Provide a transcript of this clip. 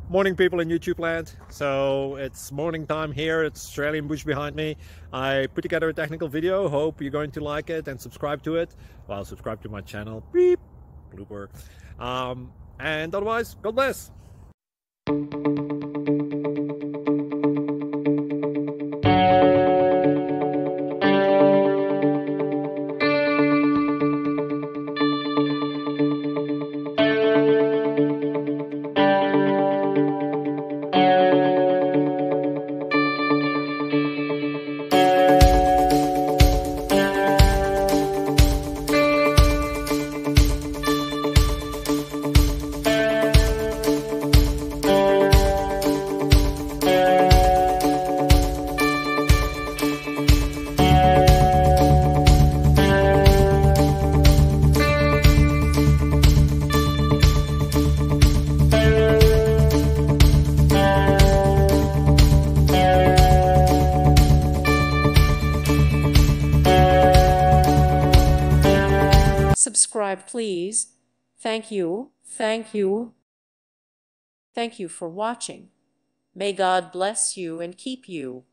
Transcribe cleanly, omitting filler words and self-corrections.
Morning, people in YouTube land. So it's morning time here. It's Australian bush behind me. I put together a technical video. Hope you're going to like it and subscribe to it. Well, subscribe to my channel. Beep. Blooper. And otherwise, God bless. Subscribe, please. Thank you. Thank you. Thank you for watching. May God bless you and keep you.